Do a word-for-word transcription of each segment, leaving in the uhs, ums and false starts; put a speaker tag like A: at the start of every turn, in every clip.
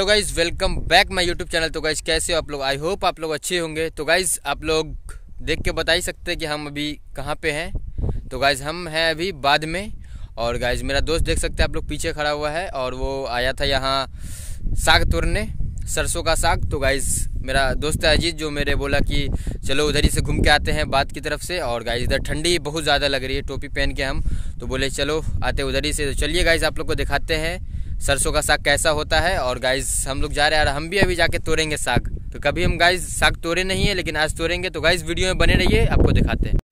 A: Hello guys, welcome back my YouTube channel. तो guys कैसे हो आप लोग? आई होप आप लोग अच्छे होंगे। तो गाइज आप लोग देख के बता ही सकते हैं कि हम अभी कहाँ पे हैं। तो गाइज हम हैं अभी बाद में, और गाइज मेरा दोस्त देख सकते हैं आप लोग पीछे खड़ा हुआ है, और वो आया था यहाँ साग तोड़ने, सरसों का साग। तो गाइज मेरा दोस्त है अजीत, जो मेरे बोला कि चलो उधर ही से घूम के आते हैं बात की तरफ से। और गाइज इधर ठंडी बहुत ज़्यादा लग रही है, टोपी पहन के हम तो बोले चलो आते उधर ही से। तो चलिए गाइज आप लोग को दिखाते हैं सरसों का साग कैसा होता है। और गाइज हम लोग जा रहे हैं और हम भी अभी जाके तोड़ेंगे साग। तो कभी हम गाइज साग तोड़े नहीं है, लेकिन आज तोड़ेंगे। तो गाइज वीडियो में बने रहिए, आपको दिखाते हैं।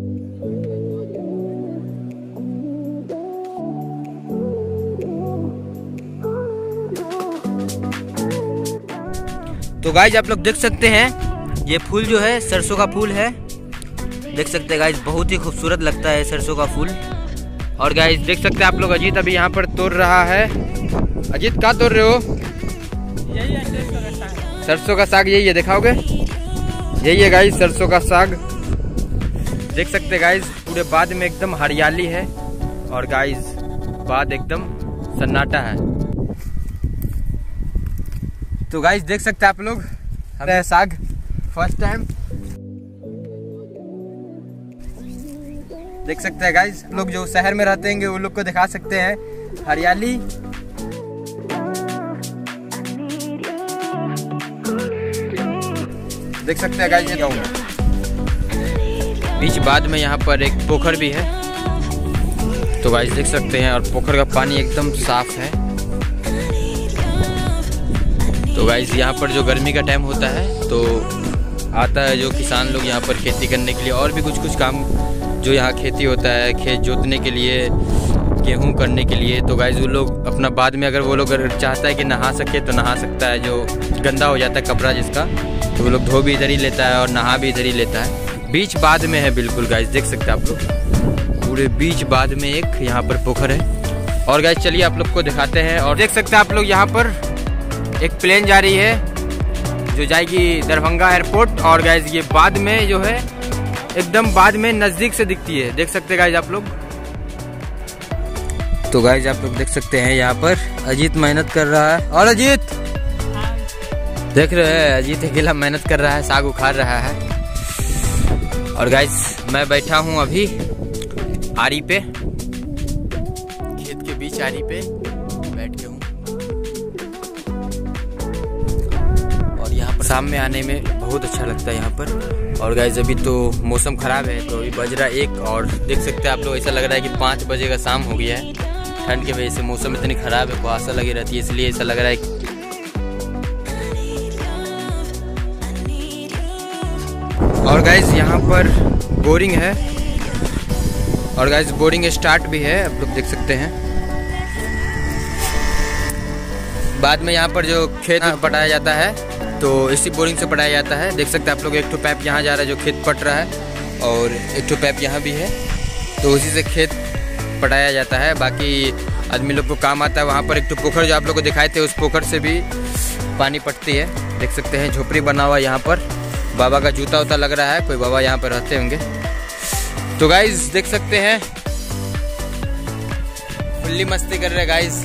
A: तो गाइज आप लोग देख सकते हैं ये फूल जो है सरसों का फूल है, देख सकते हैं गाइज, बहुत ही खूबसूरत लगता है सरसों का फूल। और गाइज देख सकते हैं आप लोग अजीत अभी यहाँ पर तोड़ रहा है। अजीत क्या तोड़ रहे हो?
B: यही है
A: सरसों का साग, यही है, दिखाओगे? यही है गाइज सरसों का साग, देख सकते हैं गाइज पूरे बाद में एकदम हरियाली है, और गाइज बाद एकदम सन्नाटा है। तो गाइज देख सकते हैं आप लोग हमारे साग फर्स्ट टाइम देख सकते हैं गाइज। लोग जो शहर में रहते हैं वो लोग को दिखा सकते हैं हरियाली। देख सकते हैं गाइज, ये गाँव में बीच बाद में यहाँ पर एक पोखर भी है। तो गाइज देख सकते हैं, और पोखर का पानी एकदम साफ है। तो गाइज यहाँ पर जो गर्मी का टाइम होता है तो आता है जो किसान लोग यहाँ पर खेती करने के लिए, और भी कुछ कुछ काम जो यहाँ खेती होता है, खेत जोतने के लिए, गेहूं करने के लिए। तो गाइज वो लोग अपना बाद में अगर वो लोग अगर चाहता है कि नहा सके तो नहा सकता है, जो गंदा हो जाता है कपड़ा जिसका, तो वो लोग धो भी इधर ही लेता है और नहा भी इधर ही लेता है। बीच बाद में है बिल्कुल गाइज, देख सकते हैं आप लोग पूरे बीच बाद में एक यहाँ पर पोखर है। और गाइज चलिए आप लोग को दिखाते हैं। और देख सकते हैं आप लोग यहाँ पर एक प्लेन जा रही है जो जाएगी दरभंगा एयरपोर्ट। और गाइज ये बाद में जो है एकदम बाद में नजदीक से दिखती है, देख सकते हैं गाइज आप लोग। तो गाइज आप लोग देख सकते हैं यहाँ पर अजीत मेहनत कर रहा है, और अजीत देख रहे हैं अजीत अकेला मेहनत कर रहा है, साग उखाड़ रहा है। और गाइज मैं बैठा हूँ अभी आरी पे, खेत के बीच आरी पे बैठ के हूँ। और यहाँ पर शाम में आने में बहुत अच्छा लगता है यहाँ पर। और गाइज अभी तो मौसम खराब है, तो अभी बज रहा है एक, और देख सकते हैं आप लोग ऐसा लग रहा है कि पाँच बजे का शाम हो गया है। ठंड की वजह से मौसम इतनी खराब है, कुहासा लगी रहती है, इसलिए ऐसा लग रहा है। और गाइज यहाँ पर बोरिंग है, और गाइज बोरिंग स्टार्ट भी है, आप लोग देख सकते हैं। बाद में यहाँ पर जो खेत पटाया जाता है तो इसी बोरिंग से पटाया जाता है। देख सकते हैं आप लोग एक ठो पाइप यहाँ जा रहा है जो खेत पट रहा है, और एक ठो पाइप यहाँ भी है, तो उसी से खेत पटाया जाता है। बाकी आदमी लोग को काम आता है। वहाँ पर एक तो पोखर जो आप लोग को दिखाए थे, उस पोखर से भी पानी पटती है, देख सकते हैं। झोपड़ी बना हुआ यहाँ पर, बाबा का जूता उता लग रहा है, कोई बाबा यहाँ पर रहते होंगे। तो गाइज देख सकते हैं फुल्ली मस्ती कर रहे हैं गाइज।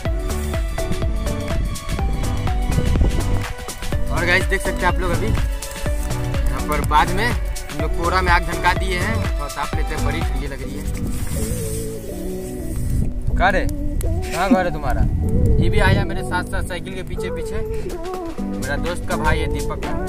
A: और गाइज देख सकते हैं आप लोग अभी यहाँ पर बाद में हम लोग कोहरा में आग झनका दिए हैं, और ताप लेते हैं, बड़ी ठंडी लग रही है। कहाँ रे, कहाँ घर है तुम्हारा? ये भी आया मेरे साथ साथ साइकिल के पीछे पीछे, मेरा दोस्त का भाई है दीपक का।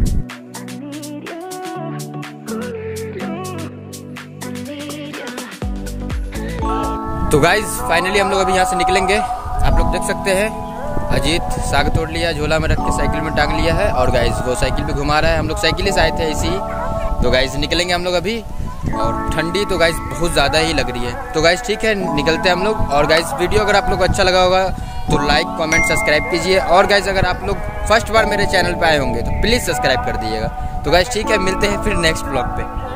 A: तो गाइज फाइनली हम लोग अभी यहाँ से निकलेंगे। आप लोग देख सकते हैं अजीत साग तोड़ लिया, झोला में रख के साइकिल में टांग लिया है, और गाइज वो साइकिल पे घुमा रहा है। हम लोग साइकिल से आए थे इसी। तो गाइज निकलेंगे हम लोग अभी, और ठंडी तो गाइज बहुत ज़्यादा ही लग रही है। तो गाइज ठीक है, निकलते हैं हम लोग। और गाइज वीडियो अगर आप लोग को अच्छा लगा होगा तो लाइक कमेंट सब्सक्राइब कीजिए। और गाइज अगर आप लोग फर्स्ट बार मेरे चैनल पे आए होंगे तो प्लीज़ सब्सक्राइब कर दीजिएगा। तो गाइज ठीक है, मिलते हैं फिर नेक्स्ट ब्लॉग पे।